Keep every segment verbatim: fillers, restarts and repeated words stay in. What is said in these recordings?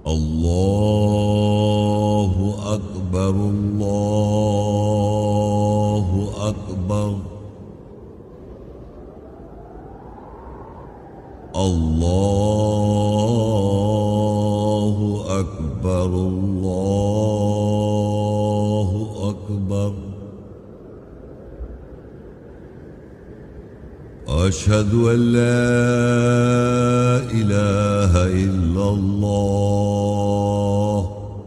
الله أكبر الله أكبر الله أكبر الله أكبر أشهد أن لا إله إلا الله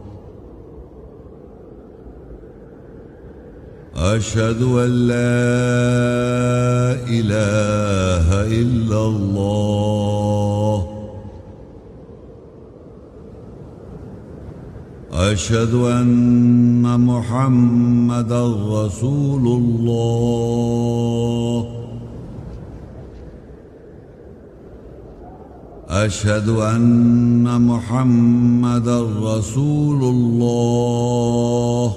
أشهد أن لا إله إلا الله أشهد أن محمدا رسول الله أشهد أن محمدا رسول الله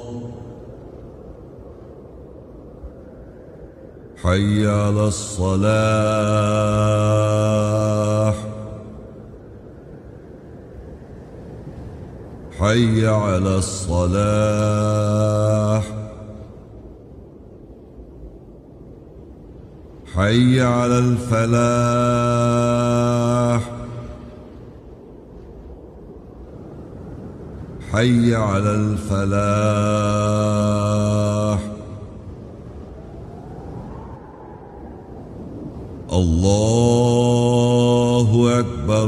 حي على الصلاة حي على الصلاة حي على الفلاح حي على الفلاح الله أكبر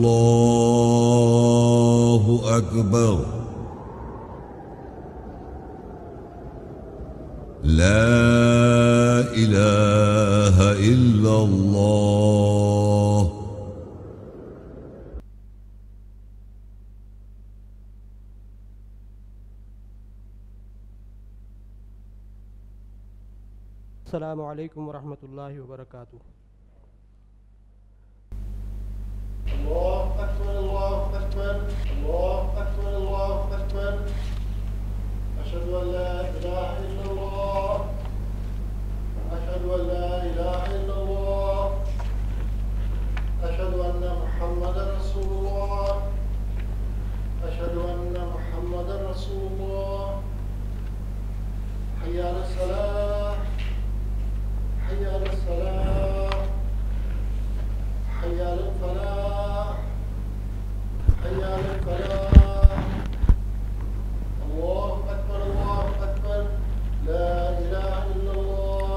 الله أكبر لا إله إلا الله. السلام علیکم ورحمۃ اللہ وبرکاتہ. الله أكبر الله أكبر الله أكبر الله أكبر أشهد أن لا إله إلا الله أشهد أن لا إله إلا الله أشهد أن محمدا رسول الله أشهد أن محمدا رسول الله حي على الصلاة حي على الصلاة حي على الفلاح حي على الفلاح الله أكبر الله أكبر لا إله إلا الله.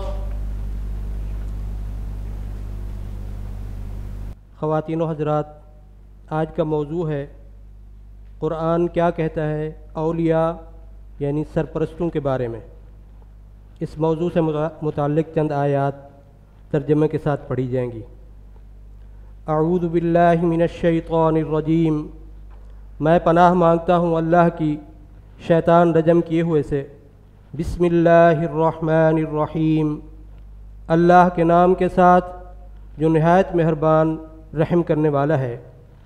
خواتین و حضرات، آج کا موضوع ہے قرآن کیا کہتا ہے اولیاء یعنی سرپرستوں کے بارے میں. اس موضوع سے متعلق چند آیات ترجمے کے ساتھ پڑھی جائیں گی. اعوذ باللہ من الشیطان الرجیم، میں پناہ مانگتا ہوں اللہ کی شیطان رجم کیے ہوئے سے. بسم اللہ الرحمن الرحیم، اللہ کے نام کے ساتھ جو نہایت مہربان رحم کرنے والا ہے.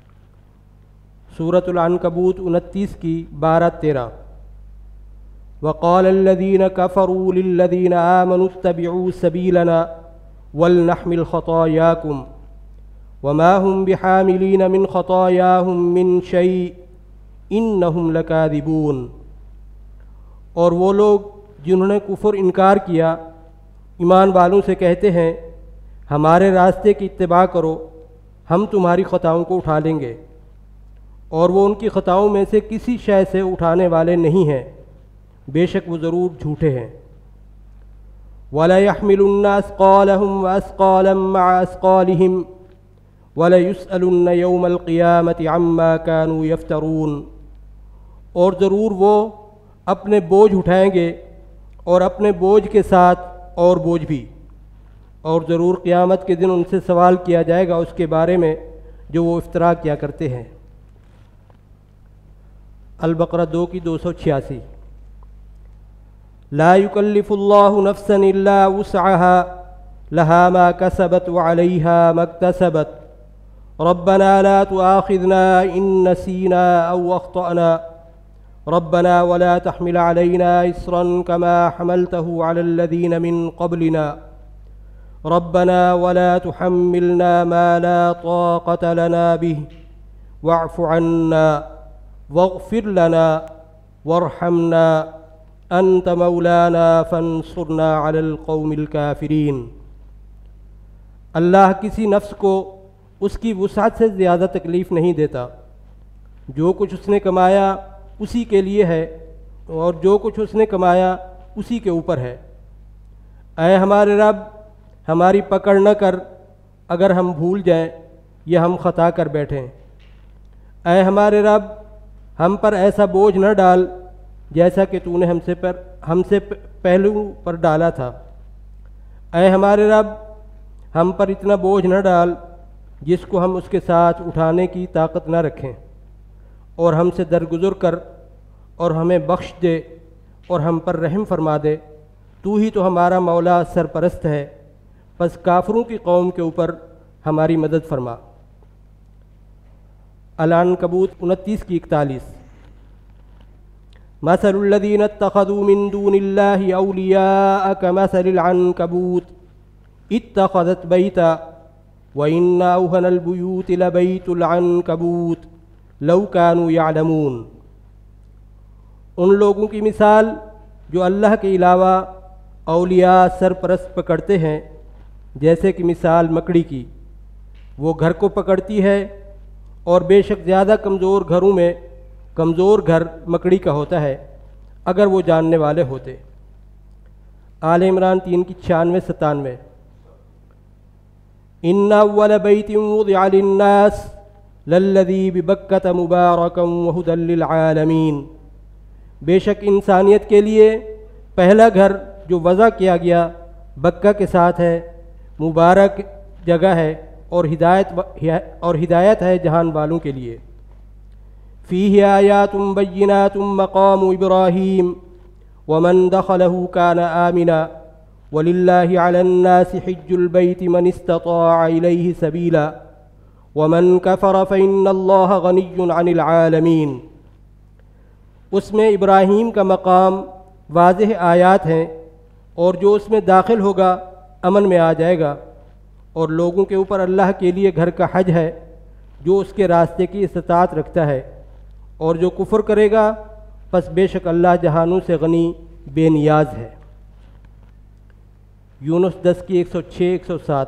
سورۃ العنکبوت انتیس کی بارہ تیرہ. وقال الذين كفروا للذين آمنوا اتبعوا سبيلنا ولنحمل خطاياكم وما هم بحاملين من خطاياهم من شيء انهم لكاذبون. اور وہ لوگ جنہوں نے کفر انکار کیا ایمان والوں سے کہتے ہیں ہمارے راستے کی اتباع کرو، ہم تمہاری خطاؤں کو اٹھا لیں گے، اور وہ ان کی خطاؤں میں سے کسی شے سے اٹھانے والے نہیں ہیں، بے شک وہ ضرور جھوٹے ہیں. وَلَيَحْمِلُنَّ أَثْقَالَهُمْ وَأَثْقَالًا مَعَ أَثْقَالِهِمْ وَلَيُسْأَلُنَّ يَوْمَ الْقِيَامَةِ عَمَّا كَانُوا يَفْتَرُونَ. اور ضرور وہ اپنے بوجھ اٹھائیں گے اور اپنے بوجھ کے ساتھ اور بوجھ بھی، اور ضرور قیامت کے دن ان سے سوال کیا جائے گا اس کے بارے میں جو وہ افترا کیا کرتے ہیں. البقرہ دو کی دو سو چھیاسی. لا يكلف الله نفسا الا وسعها لها ما كسبت وعليها ما اكتسبت ربنا لا تؤاخذنا ان نسينا او اخطأنا ربنا ولا تحمل علينا إصرا كما حملته على الذين من قبلنا ربنا ولا تحملنا ما لا طاقة لنا به واعف عنا واغفر لنا وارحمنا انت مولانا فانصرنا علی القوم الکافرین۔ اللہ کسی نفس کو اس کی وسعت سے زیادہ تکلیف نہیں دیتا، جو کچھ اس نے کمایا اسی کے لیے ہے اور جو کچھ اس نے کمایا اسی کے اوپر ہے۔ اے ہمارے رب، ہماری پکڑ نہ کر اگر ہم بھول جائیں یا ہم خطا کر بیٹھیں۔ اے ہمارے رب، ہم پر ایسا بوجھ نہ ڈال جیسا کہ تو نے ہم سے پر ہم سے پہلو پر ڈالا تھا۔ اے ہمارے رب، ہم پر اتنا بوجھ نہ ڈال جس کو ہم اس کے ساتھ اٹھانے کی طاقت نہ رکھیں، اور ہم سے درگزر کر اور ہمیں بخش دے اور ہم پر رحم فرما دے۔ تو ہی تو ہمارا مولا سرپرست ہے، پس کافروں کی قوم کے اوپر ہماری مدد فرما۔ العنکبوت انتیس کی اکتالیس۔ مثل الذین اتخذوا من دون اللہ اولیاء کمثل العنکبوت اتخذت بیتا وإن أوهن البيوت لبيت العنكبوت لو كانوا يعلمون۔ ان لوگوں کی مثال جو اللہ کے علاوہ اولیاء سرپرست پکڑتے ہیں جیسے کہ مثال مکڑی کی، وہ گھر کو پکڑتی ہے اور بے شک زیادہ کمزور گھروں میں کمزور گھر مکڑی کا ہوتا ہے اگر وہ جاننے والے ہوتے۔ آل عمران تین کی چھیانوے ستانوے۔ ان اول بیت وضع للناس للذی ببکۃ مبارکا وہدی للعالمین۔ بے شک انسانیت کے لیے پہلا گھر جو وضع کیا گیا بکہ کے ساتھ ہے، مبارک جگہ ہے اور ہدایت اور ہدایت ہے جہان والوں کے لیے۔ فیہ آیات بینات مقام ابراہیم ومن دخلہ کان آمنا وَلِلَّهِ عَلَى النَّاسِ حِجُّ الْبَيْتِ مَنِ اسْتَطَاعَ إِلَيْهِ سَبِيلًا وَمَنْ كَفَرَ فَإِنَّ اللَّهَ غَنِيٌّ عَنِ الْعَالَمِينَ۔ اس میں ابراہیم کا مقام واضح آیات ہیں، اور جو اس میں داخل ہوگا امن میں آ جائے گا، اور لوگوں کے اوپر اللہ کے لیے گھر کا حج ہے جو اس کے راستے کی استطاعت رکھتا ہے، اور جو کفر کرے گا پس بے شک اللہ جہانوں سے غنی بے نیاز ہے۔ یونس دس کی ایک سو چھ ایک سو سات۔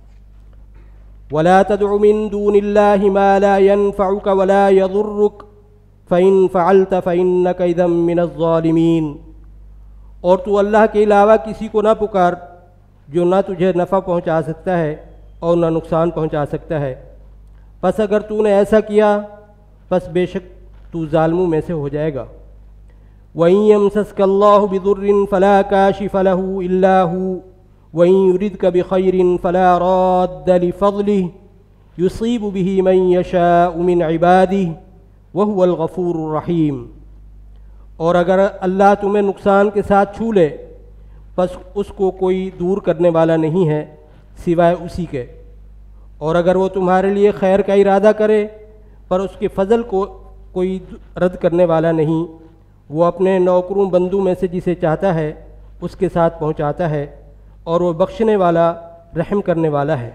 وَلَا تَدْعُ مِن دُونِ اللَّهِ مَا لَا يَنفَعُكَ وَلَا يَضُرُّكَ فَإِن فَعَلْتَ فَإِنَّكَ إِذًا مِّنَ الظَّالِمِينَ۔ اور تو اللہ کے علاوہ کسی کو نہ پکار جو نہ تجھے نفع پہنچا سکتا ہے اور نہ نقصان پہنچا سکتا ہے، پس اگر تو نے ایسا کیا پس بے شک تو ظالموں میں سے ہو جائے گا۔ وَإِن يَمْسَسْكَ اللَّهُ بِضُرٍّ فَلَا كَاشِفَ لَهُ إِلَّا هُوَ وَإِن يُرِدْكَ بِخَيْرٍ فَلَا رَادَّ لِفَضْلِهِ يُصِيبُ بِهِ مَن يَشَاءُ مِنْ عِبَادِهِ وَهُوَ الْغَفُورُ الرَّحِيمُ۔ اور اگر اللہ تمہیں نقصان کے ساتھ چھو لے پس اس کو کوئی دور کرنے والا نہیں ہے سوائے اسی کے، اور اگر وہ تمہارے لیے خیر کا ارادہ کرے پر اس کے فضل کو کوئی رد کرنے والا نہیں، وہ اپنے نوکروں بندوں میں سے جسے چاہتا ہے اس کے ساتھ پہنچاتا ہے، اور وہ بخشنے والا رحم کرنے والا ہے۔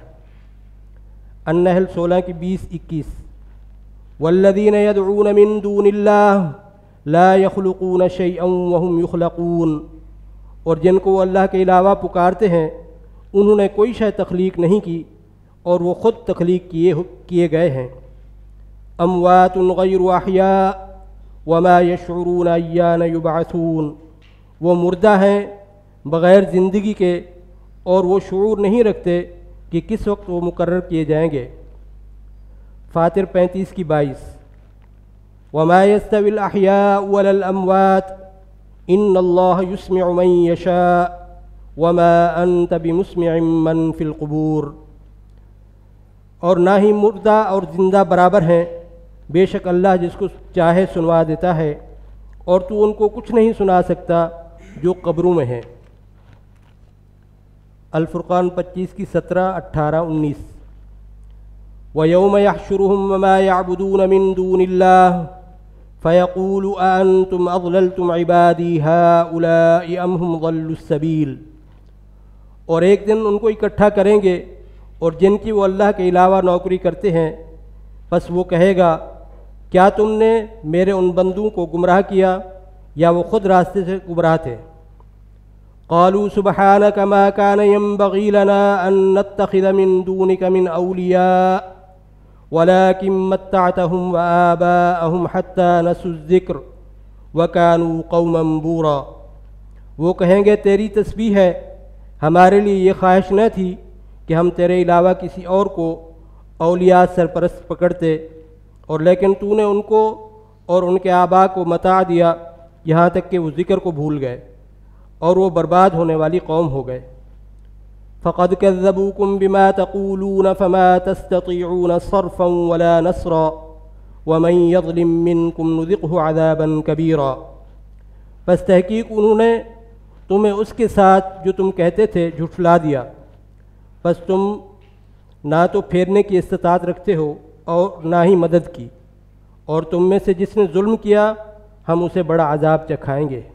النحل سولہ کی بیس اکیس۔ والذین یدعون من دون اللہ لا يخلقون شیئا وهم یخلقون۔ اور جن کو وہ اللہ کے علاوہ پکارتے ہیں انہوں نے کوئی شے تخلیق نہیں کی اور وہ خود تخلیق کیے کیے گئے ہیں۔ اموات غیر احیاء وما یشعرون ایان یبعثون۔ وہ مردہ ہیں بغیر زندگی کے اور وہ شعور نہیں رکھتے کہ کس وقت وہ مقرر کیے جائیں گے۔ فاطر پینتیس کی بائیس۔ وما يستوي الاحياء ولا الاموات ان اللہ يسمع من يشاء وما انت بمسمع من في القبور۔ اور نہ ہی مردہ اور زندہ برابر ہیں، بے شک اللہ جس کو چاہے سنوا دیتا ہے، اور تو ان کو کچھ نہیں سنا سکتا جو قبروں میں ہیں۔ الفرقان پچیس کی سترہ اٹھارہ انیس۔ وَيَوْمَ يَحْشُرُهُمْ وَمَا يَعْبُدُونَ مِن دُونِ اللَّهِ فَيَقُولُ أَأَنْتُمْ أَضْلَلْتُمْ عِبَادِي هَؤُلَاءِ أَمْ هُمْ ضَلُّوا السَّبِيلَ۔ اور ایک دن ان کو اکٹھا کریں گے اور جن کی وہ اللہ کے علاوہ نوکری کرتے ہیں، پس وہ کہے گا کیا تم نے میرے ان بندوں کو گمراہ کیا یا وہ خود راستے سے گمراہ تھے؟ قالوا سبحانك ما كان ينبغي لنا أن نتخذ من دونك من أولياء ولكن متعتهم وآباءهم حتى نسوا الذكر وكانوا قوما بورا۔ وہ کہیں گے تیری تسبیح ہے، ہمارے لیے یہ خواہش نہ تھی کہ ہم تیرے علاوہ کسی اور کو اولیاء سرپرست پکڑتے، اور لیکن تو نے ان کو اور ان کے آباء کو متاع دیا یہاں تک کہ وہ ذکر کو بھول گئے، اور وہ برباد ہونے والی قوم ہو گئے۔ فقد كذبوكم بما تقولون فما تستطيعون صرفا ولا نصرا ومن يظلم منكم نذقه عذابا كبيرا۔ پس تحقیق انہوں نے تمہیں اس کے ساتھ جو تم کہتے تھے جھٹلا دیا، پس تم نہ تو پھیرنے کی استطاعت رکھتے ہو اور نہ ہی مدد کی، اور تم میں سے جس نے ظلم کیا ہم اسے بڑا عذاب چکھائیں گے۔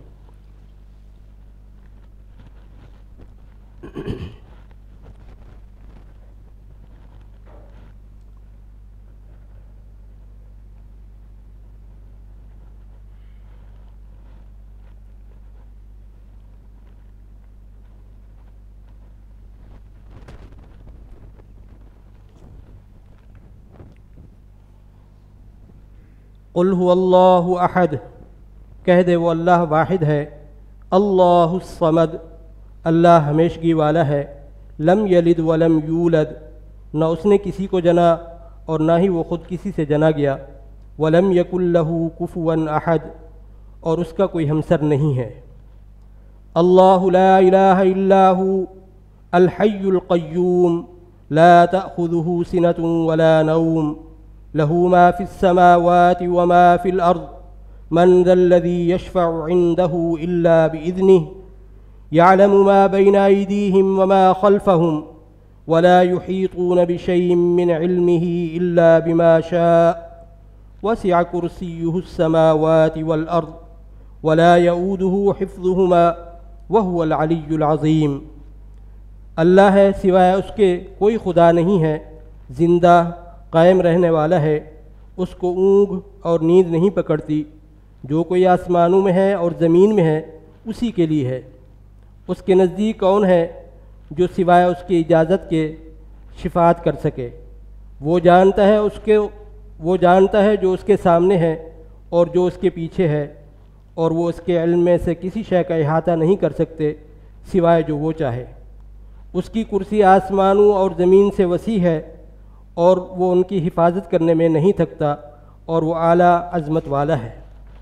قل هو اللہ احد، کہہ دے وہ اللہ واحد ہے، اللہ الصمد، اللہ ہمیشگی والا ہے، لم یلد ولم یولد، نہ اس نے کسی کو جنا اور نہ ہی وہ خود کسی سے جنا گیا، ولم یکن لہ کفوا احد، اور اس کا کوئی ہمسر نہیں ہے۔ اللہ لا الہ الا هو الحی القیوم لا تأخذہ سنۃ ولا نوم له ما في السماوات وما في الأرض من ذا الذي يشفع عنده إلا بإذنه يعلم ما بين أيديهم وما خلفهم ولا يحيطون بشيء من علمه إلا بما شاء وسع كرسيه السماوات والأرض ولا يؤوده حفظهما وهو العلي العظيم۔ اللہ ہے، سوائے اس کے کوئی خدا نہیں ہے، زندہ قائم رہنے والا ہے، اس کو اونگ اور نیند نہیں پکڑتی، جو کوئی آسمانوں میں ہے اور زمین میں ہے اسی کے لیے ہے۔ اس کے نزدیک کون ہے جو سوائے اس کی اجازت کے شفاعت کر سکے؟ وہ جانتا ہے اس کے وہ جانتا ہے جو اس کے سامنے ہے اور جو اس کے پیچھے ہے، اور وہ اس کے علم میں سے کسی شے کا احاطہ نہیں کر سکتے سوائے جو وہ چاہے۔ اس کی کرسی آسمانوں اور زمین سے وسیع ہے، اور وہ ان کی حفاظت کرنے میں نہیں تھکتا، اور وہ اعلیٰ عظمت والا ہے۔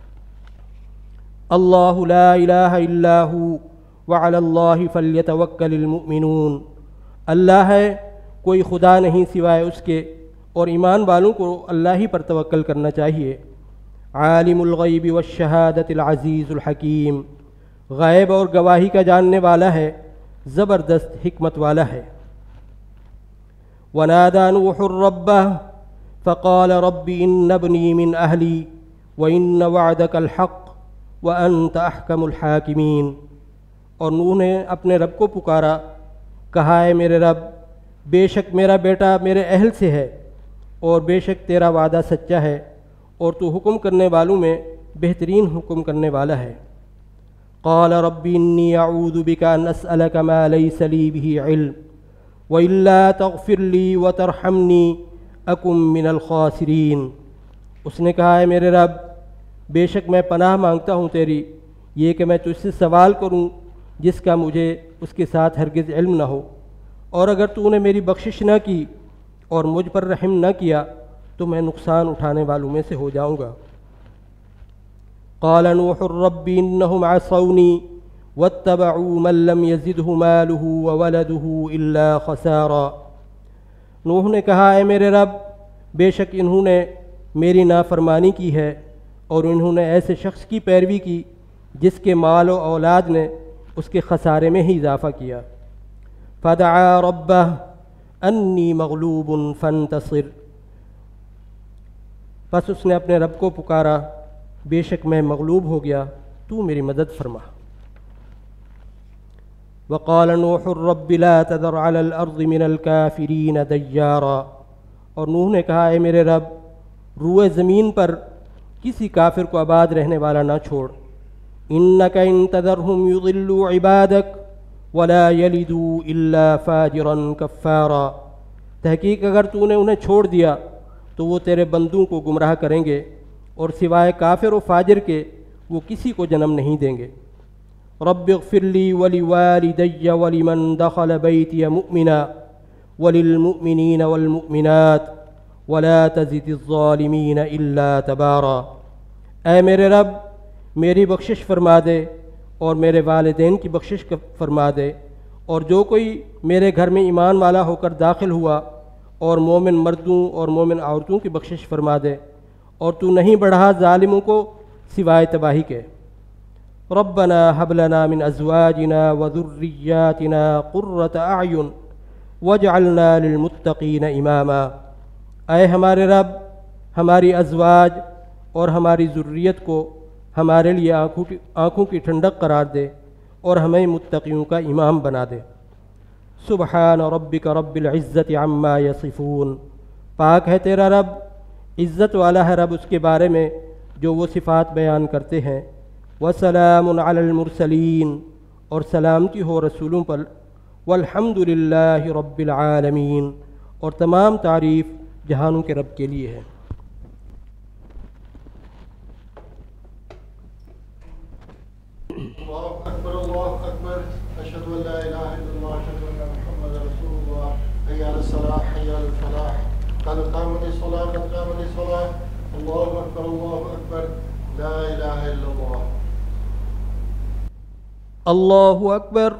اللہ لا الہ الا ہو وعلی اللہ فلیتوکل المؤمنون، اللہ ہے، کوئی خدا نہیں سوائے اس کے، اور ایمان والوں کو اللہ ہی پر توکل کرنا چاہیے۔ عالم الغیب والشہادۃ العزیز الحکیم، غیب اور گواہی کا جاننے والا ہے، زبردست حکمت والا ہے۔ ونادى نوح ربه فقال رب إن ابني من أهلي وإن وعدك الحق وأنت أحكم الحاكمين، اور نوح نے اپنے رب کو پکارا، کہا ہے میرے رب، بے شک میرا بیٹا میرے اہل سے ہے، اور بے شک تیرا وعدہ سچا ہے، اور تو حکم کرنے والوں میں بہترین حکم کرنے والا ہے۔ قال رب إني أعوذ بك أن أسألك ما ليس لي به علم وَإِلَّا تَغْفِرْ لِي وَتَرْحَمْنِي أَكُن مِّنَ الْخَاسِرِينَ، اس نے کہا ہے میرے رب، بے شک میں پناہ مانگتا ہوں تیری، یہ کہ میں تجھ سے سوال کروں جس کا مجھے اس کے ساتھ ہرگز علم نہ ہو، اور اگر تو نے میری بخشش نہ کی اور مجھ پر رحم نہ کیا تو میں نقصان اٹھانے والوں میں سے ہو جاؤں گا۔ قال نوح رب إنهم عصوني واتبعوا من لم يزده ماله وولده إلا خسارا، نوح نے کہا اے میرے رب، بے شک انہوں نے میری نافرمانی کی ہے، اور انہوں نے ایسے شخص کی پیروی کی جس کے مال و اولاد نے اس کے خسارے میں ہی اضافہ کیا۔ فدعا ربہ انی مغلوب فانتصر، پس اس نے اپنے رب کو پکارا، بے شک میں مغلوب ہو گیا، تو میری مدد فرما۔ وقال نوح رب لا تذر على الارض من الكافرین دیارا، اور نوح نے کہا اے میرے رب، रुए ज़मीन पर किसी काफिर को आबाद रहने वाला ना छोड़। इन्नका इन तदरहुम युदिल्लु इबादक वला यलिदू इल्ला फाजिरन कफ़ारा। तहकीक अगर तूने उन्हें छोड़ दिया तो वो तेरे बंदों को गुमराह करेंगे और सिवाय काफिर व फाजिर के वो किसी को जन्म नहीं देंगे। रब्बिग़फ़िरली वलिवालिदैय वलिमन दख़ल बैतिय मुअमिना वलिलमुअमिनीन वल्मुअमिनात वला तज़िदिज़्ज़ालिमीन इल्ला तबारा। ऐ मेरे रब, मेरी बख्शिश फरमा दे और मेरे वालिदैन की बख्शिश फरमा दे, और जो कोई मेरे घर में ईमान वाला होकर दाखिल हुआ और मोमिन मर्दों और मोमिन औरतों की बख्शिश फरमा दे, और तू नहीं बढ़ा ज़ालिमों को सिवाय तबाही के। रब्बना हब लना मिन अज़वाजिना व ज़ुर्रिय्यातिना क़ुर्रत अअयुन वजअलना लिलमुत्तक़ीन इमामा। ऐ हमारे रब, हमारी अज़वाज और हमारी ज़ुर्रियत को हमारे लिए आँखों की आँखों की ठंडक करार दे और हमें मुत्तक़ियों का इमाम बना दे। सुबहान रब्बिका रब्बिल इज़्ज़ति अम्मा यसिफ़ून। पाक है तेरा रब, इज़्ज़त वाला है रब उसके बारे में जो वो सिफ़ात बयान करते हैं। वसलामुन अलल मुरसलीन, और सलामती हो रसूलों पर। वल्हम्दुलिल्लाहि रब्बिल आलमीन, और तमाम तारीफ़ जहानों के रब के लिए है। अल्लाहु अकबर, अल्लाहु अकबर, अशहदु अन ला इलाहा इल्लल्लाह, अशहदु अन्ना मुहम्मदन रसूलुल्लाह, हय्या अलस सलाह, हय्या अलल फलाह, क़द क़ामतिस सलाह, क़द क़ामतिस सलाह, अल्लाहु अकबर, अल्लाहु अकबर, ला इलाहा इल्लल्लाह। अल्लाहु अकबर।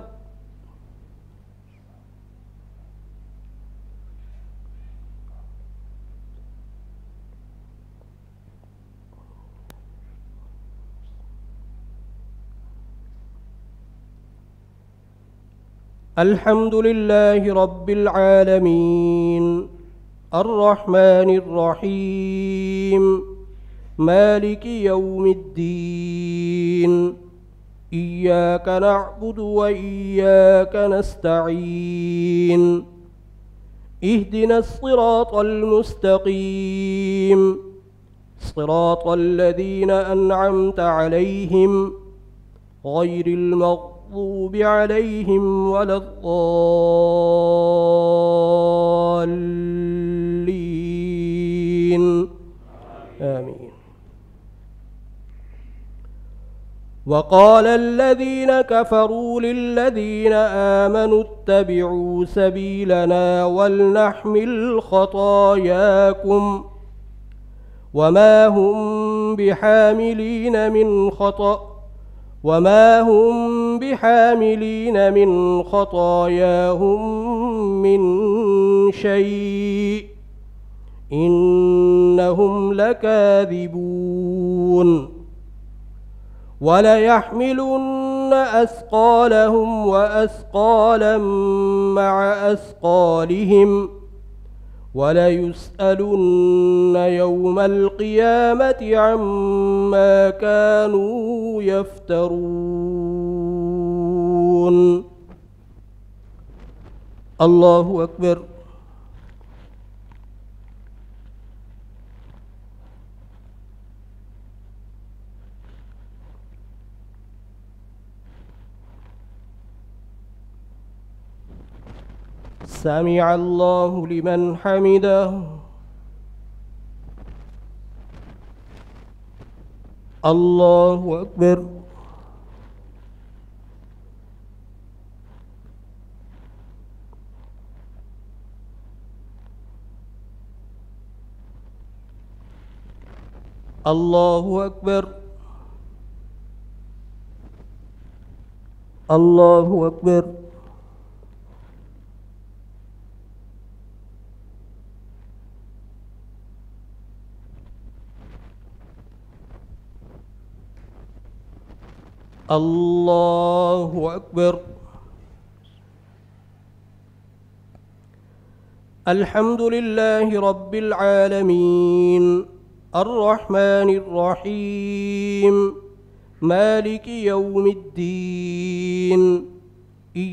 अल्हम्दुलिल्लाहि रब्बिल आलमीन अर्रहमानिर रहीम मालिकि यौमिद्दीन इय्याका नअबुदु व इय्याका नस्तईन इहदिनस सिरातल मुस्तकीम सिरातल लज़ीना अनअमता अलैहिम गैरिल मग़ज़ूबि अलैहिम वलद्दाल्लीन। आमीन। वक़ाल अल्लज़ीन कफ़रू लिल्लज़ीन आमनु इत्तबिऊ सबीलना वलनहमिल ख़तायाकुम वमा हुम बिहामिलीन मिन ख़ता वमा हुम बिहामिलीन मिन ख़तायाहुम मिन शै इन्नहुम लकाज़िबून। वलयहमिलुन्न अस्क़ालहुम व अस्क़ालन मअ अस्क़ालिहिम वलयुस्अलुन्न यौमल क़ियामति अम्मा कानू यफ्तरून। अल्लाहु अकबर। समिअ अल्लाहु लिमन हमिदह। अल्लाहु अकबर। अल्लाहु अकबर। अल्लाहु अकबर। अल्लाहु अकबर। अल्हम्दुलिल्लाहि रब्बिल आलमीन अर्रहमानिर रहीम मालिकि यौमिद्दीन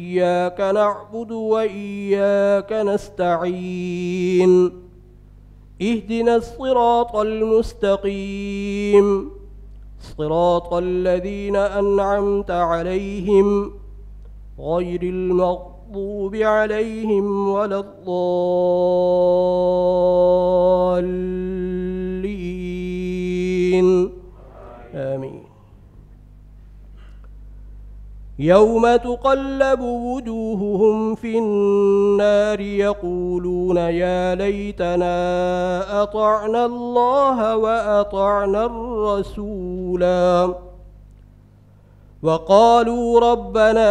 इय्याका नअबुदु व इय्याका नस्तईन اهدنا الصراط المستقيم صراط الذين أنعمت عليهم غير المغضوب عليهم ولا الضالين آمين. يوم تقلب وجوههم في النار يقولون يا ليتنا أطعنا الله وأطعنا الرسولا وقالوا ربنا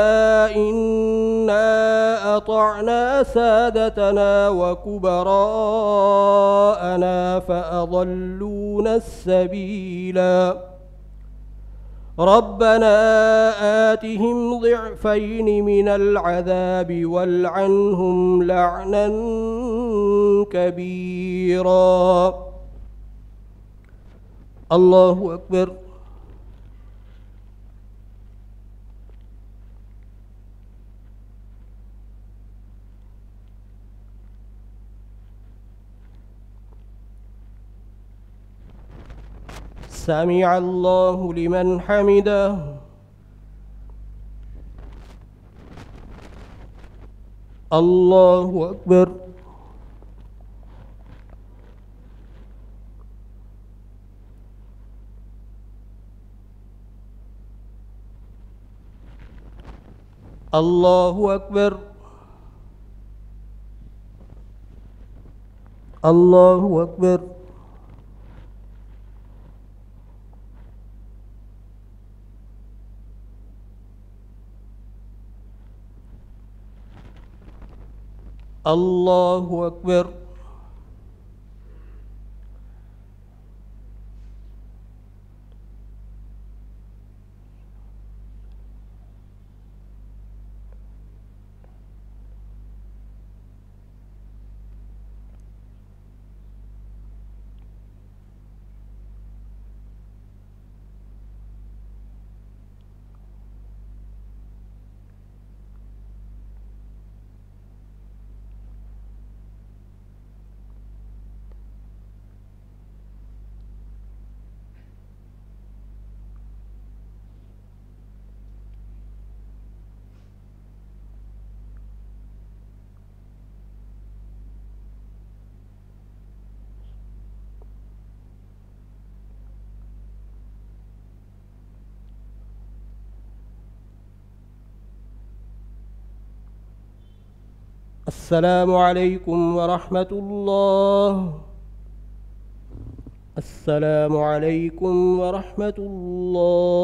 إنا أطعنا سادتنا وكبراءنا فأضلونا السبيلا ربنا آتهم ضعفين من العذاب والعنهم لعنا كبيرا. الله أكبر. سمع الله لمن حمده. الله أكبر. الله أكبر. الله أكبر. الله أكبر. السلام عليكم ورحمة الله. السلام عليكم ورحمة الله.